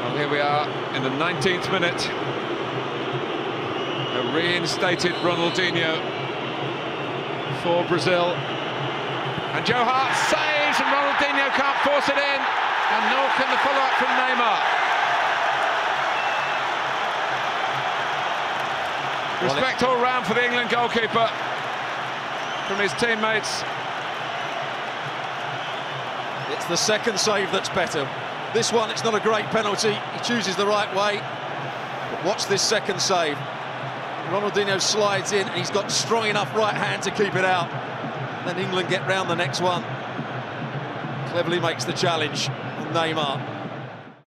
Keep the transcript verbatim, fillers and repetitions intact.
Well, here we are in the nineteenth minute. A reinstated Ronaldinho for Brazil. And Joe Hart saves, and Ronaldinho can't force it in. And nor can the follow-up from Neymar. Respect all round for the England goalkeeper from his teammates. It's the second save that's better. This one, it's not a great penalty. He chooses the right way. But watch this second save. Ronaldinho slides in, and he's got strong enough right hand to keep it out. Then England get round the next one. Cleverly makes the challenge. Neymar.